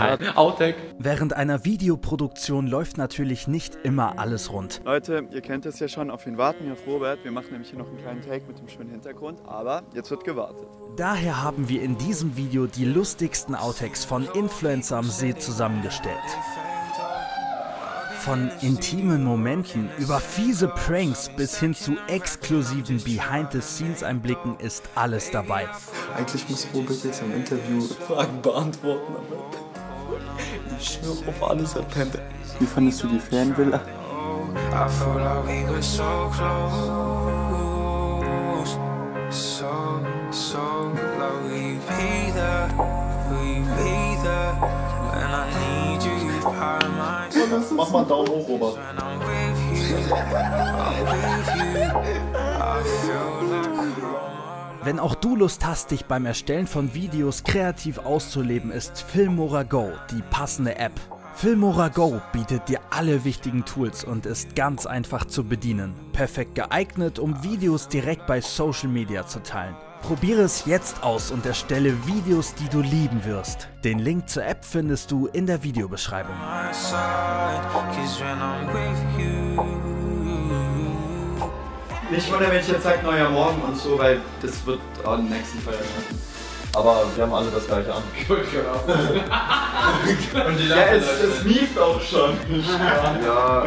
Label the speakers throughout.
Speaker 1: Outtake.
Speaker 2: Während einer Videoproduktion läuft natürlich nicht immer alles rund.
Speaker 3: Leute, ihr kennt es ja schon, auf wen warten wir, auf Robert. Wir machen nämlich hier noch einen kleinen Take mit dem schönen Hintergrund, aber jetzt wird gewartet.
Speaker 2: Daher haben wir in diesem Video die lustigsten Outtakes von Influencer am See zusammengestellt. Von intimen Momenten über fiese Pranks bis hin zu exklusiven Behind-the-Scenes-Einblicken ist alles dabei.
Speaker 4: Eigentlich muss Robert jetzt im Interview Fragen beantworten, aber ich schwöre auf alles, er pennt. Wie fandest du die Fanvilla?
Speaker 3: Mach mal einen Daumen hoch, Robert.
Speaker 2: Wenn auch du Lust hast, dich beim Erstellen von Videos kreativ auszuleben, ist Filmora Go die passende App. Filmora Go bietet dir alle wichtigen Tools und ist ganz einfach zu bedienen. Perfekt geeignet, um Videos direkt bei Social Media zu teilen. Probiere es jetzt aus und erstelle Videos, die du lieben wirst. Den Link zur App findest du in der Videobeschreibung.
Speaker 3: Nicht wundern, wenn ich jetzt sage, neuer Morgen und so, weil das wird auch den nächsten Feiertag.
Speaker 1: Aber wir haben alle das gleiche an. Und die
Speaker 3: Ja, es mieft auch schon.
Speaker 1: Ja.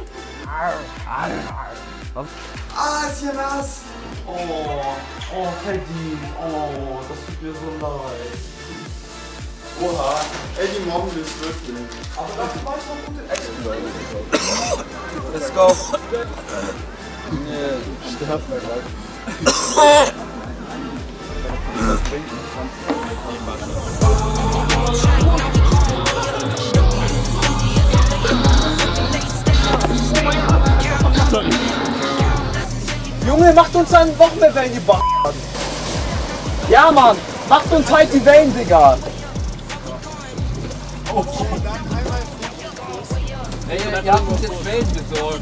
Speaker 3: Ah, ist hier nass.
Speaker 4: Oh, Freddy, oh, das tut mir so leid.
Speaker 3: Oha, Eddie Morgen ist wirklich.
Speaker 4: Aber das war schon gute Action.
Speaker 3: Let's go.
Speaker 4: Nee, sterb mal gleich.
Speaker 5: Junge, macht uns dann noch mehr Wellen, ihr Bastard! Ja, Mann! Macht uns halt die Wellen, Digga! Oh.
Speaker 1: Ey, ihr habt uns jetzt Wellen besorgt.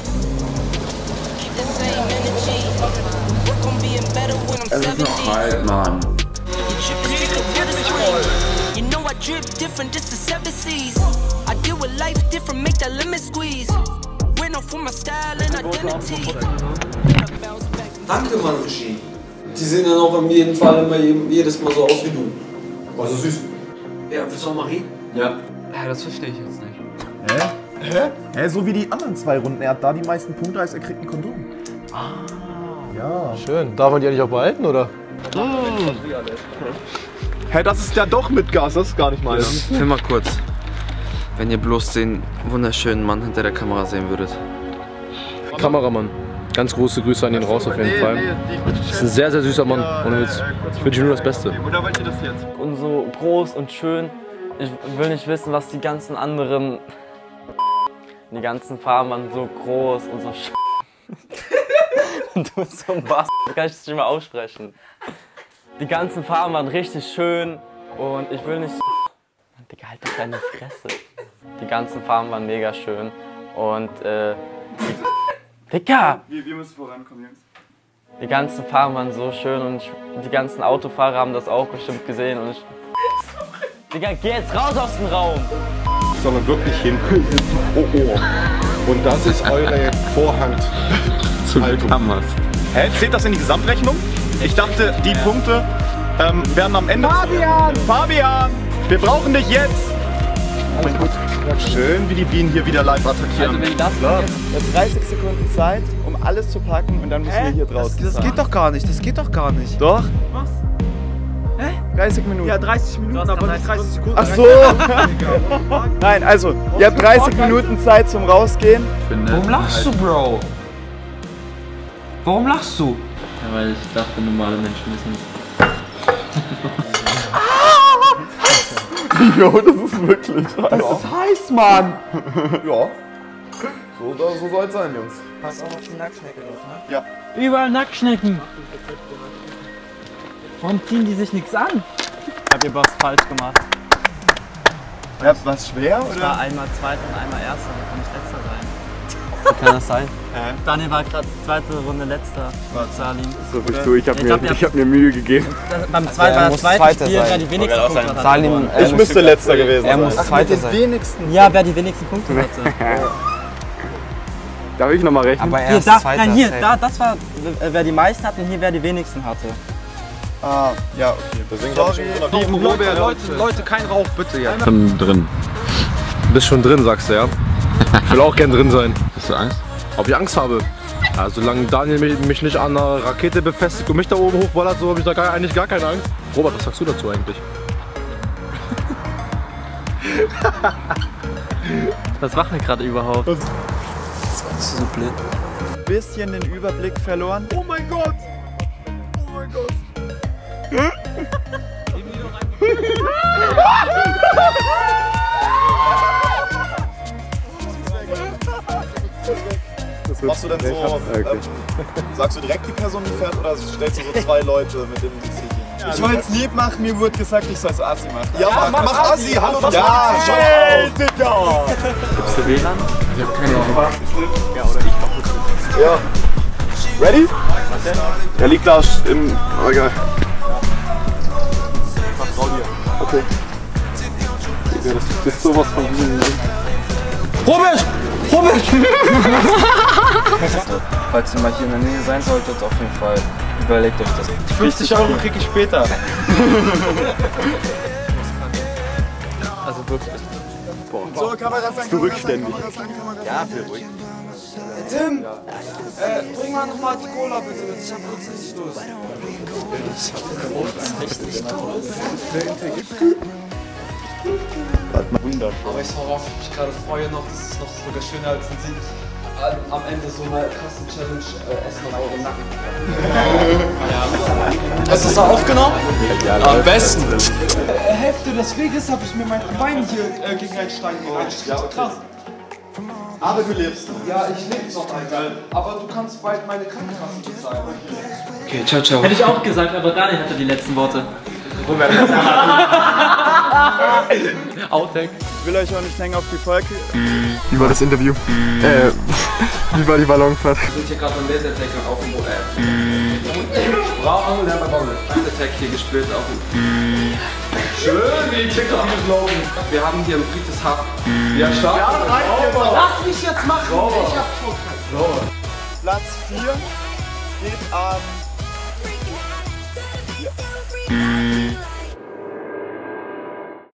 Speaker 6: Es ist noch kalt, Mann.
Speaker 4: Danke, Mann, Regie. Die sehen dann auch auf jeden Fall immer jedes Mal so aus wie du.
Speaker 3: Also süß.
Speaker 4: Ja, für Jean-Marie?
Speaker 1: Ja. Ja, das verstehe ich jetzt nicht.
Speaker 7: Hä? Hä? So wie die anderen 2 Runden. Er hat da die meisten Punkte, als er kriegt ein Kondom. Ah. Ja.
Speaker 8: Schön. Darf man die eigentlich auch behalten, oder?
Speaker 7: Hä, das ist ja doch mit Gas, das ist gar nicht meins.
Speaker 9: Film mal kurz. Wenn ihr bloß den wunderschönen Mann hinter der Kamera sehen würdet.
Speaker 8: Kameramann. Ganz große Grüße an ihn raus auf jeden Fall. Das ist ein sehr, sehr süßer Mann. Ohne Witz. Ich wünsche ihm nur das Beste.
Speaker 3: Oder wollt ihr das jetzt?
Speaker 5: Und so groß und schön. Ich will nicht wissen, was die ganzen anderen... Die ganzen Farben waren so groß und so Und du bist so ein Bastard. Das kann ich das nicht mal aussprechen. Die ganzen Farben waren richtig schön und ich will nicht... Digga, halt doch deine Fresse. Die ganzen Farben waren mega schön und Digga!
Speaker 3: Wir müssen vorankommen, Jungs.
Speaker 5: Die ganzen Farben waren so schön und die ganzen Autofahrer haben das auch bestimmt gesehen und ich... Digga, geh jetzt raus aus dem Raum!
Speaker 7: Sondern wirklich hin. Oh. Und das ist eure Vorhand.
Speaker 9: Kameras.
Speaker 7: Hä? Zählt das in die Gesamtrechnung? Ich dachte, die Punkte werden am Ende... Fabian! Fabian! Wir brauchen dich jetzt! Alles gut. Schön, wie die Bienen hier wieder live attackieren.
Speaker 5: Also wenn das
Speaker 3: Wir haben 30 Sekunden Zeit, um alles zu packen und dann müssen wir hier draußen
Speaker 4: Das geht doch gar nicht, das geht doch gar nicht.
Speaker 3: Doch?
Speaker 5: Was?
Speaker 3: 30 Minuten.
Speaker 5: Ja, 30 Minuten, aber nicht 30 Sekunden.
Speaker 3: Ach so! Nein, also, ihr habt 30 Minuten Zeit zum Rausgehen.
Speaker 9: Warum lachst du,
Speaker 1: Bro? Warum lachst du?
Speaker 9: Ja, weil ich dachte, normale Menschen wissen
Speaker 7: Jo, das ist wirklich heiß.
Speaker 5: Das ist heiß, Mann!
Speaker 7: Ja. So soll es sein, Jungs.
Speaker 5: Pass auch auf die Nacktschnecke los, ne?
Speaker 7: Ja.
Speaker 5: Überall Nacktschnecken! Warum ziehen die sich nichts an? Habt ihr was falsch gemacht?
Speaker 7: Ja, was schwer,
Speaker 5: Ich war einmal Zweiter und einmal Erster, da kann ich Letzter sein. Wie kann das sein?
Speaker 10: Daniel war gerade zweite Runde letzter. Salim.
Speaker 4: So viel zu, ich hab mir Mühe gegeben.
Speaker 10: Beim zweiten Spiel, wer die wenigsten Punkte hatte.
Speaker 5: Salim,
Speaker 7: Ich müsste letzter gewesen sein.
Speaker 5: er muss Zweiter sein.
Speaker 10: Ja, wer die wenigsten Punkte hatte.
Speaker 4: Darf ich nochmal rechnen?
Speaker 5: Aber er
Speaker 10: Hier,
Speaker 5: ist
Speaker 10: da,
Speaker 5: Zweiter.
Speaker 10: nein, hier,
Speaker 5: safe.
Speaker 10: da, das war, wer die meisten hatte und hier, wer die wenigsten hatte.
Speaker 3: Ah, ja, okay.
Speaker 7: Deswegen glaub ich,
Speaker 8: Leute, kein Rauch, bitte jetzt. Drin. Bist schon drin, sagst du, ja? Ich will auch gern drin sein.
Speaker 6: Hast du Angst?
Speaker 8: Ob ich Angst habe? Ja, solange Daniel mich nicht an einer Rakete befestigt und mich da oben hochballert, so habe ich da eigentlich gar keine Angst. Robert, was sagst du dazu eigentlich?
Speaker 10: Was machen wir gerade überhaupt?
Speaker 5: Das ist so blöd.
Speaker 3: Bisschen den Überblick verloren.
Speaker 7: oh mein Gott! Oh mein Gott! Machst du denn so, sagst du direkt die Person, die fährt, oder stellst du so zwei Leute, mit denen du siehst?
Speaker 3: Ich wollte es lieb machen, mir wurde gesagt, ich soll es Assi machen.
Speaker 7: Ja, mach Assi, hallo, das
Speaker 3: Ja,
Speaker 7: hey, Digga!
Speaker 4: Gibst du WLAN? Ich hab keine Ahnung.
Speaker 7: Ja, oder ich mach das. Ja. Ready? Was denn? Der liegt da im... Oh, egal. Vertrau dir. Okay. Ja, das ist sowas von Wien.
Speaker 10: Robert! Robert!
Speaker 5: Falls ihr mal hier in der Nähe sein solltet, auf jeden Fall überlegt euch das.
Speaker 3: 50 € krieg ich später.
Speaker 10: Also wirklich.
Speaker 3: So, Kameras
Speaker 7: Bist du rückständig?
Speaker 3: Ja, viel ruhig.
Speaker 9: Tim, bring mal nochmal die Cola bitte mit. Ich hab kurz richtig Durst. Aber ich worauf ich mich gerade freue noch, das ist noch sogar schöner als ein Sieg. Am Ende so eine krasse Challenge essen auf eurem Nacken. Hast du das aufgenommen?
Speaker 6: Ja,
Speaker 9: am besten.
Speaker 6: Hälfte des Weges habe ich mir mein Bein hier gegen einen Stein gehauen. Ja, krass.
Speaker 7: Aber du lebst noch.
Speaker 6: Ja, ich lebe noch, Alter. Aber du kannst bald meine Krankenkasse bezahlen.
Speaker 9: Okay, ciao, ciao.
Speaker 10: Hätte ich auch gesagt, aber Daniel hatte die letzten Worte.
Speaker 3: Outtake. Ich will euch auch nicht länger auf die Folge.
Speaker 4: Wie war das Interview? Wie war die Ballonfahrt?
Speaker 9: Wir sind hier gerade beim Lasertag auf dem Bravo, der bei Baumel. Lasertag hier gespielt auf dem. Schön, wie die TikTok geflogen. Wir haben hier im Friedrichshafen. Ja, stark. Ja,
Speaker 6: Lass mich jetzt machen! Ich hab schon
Speaker 3: Platz 4 geht an...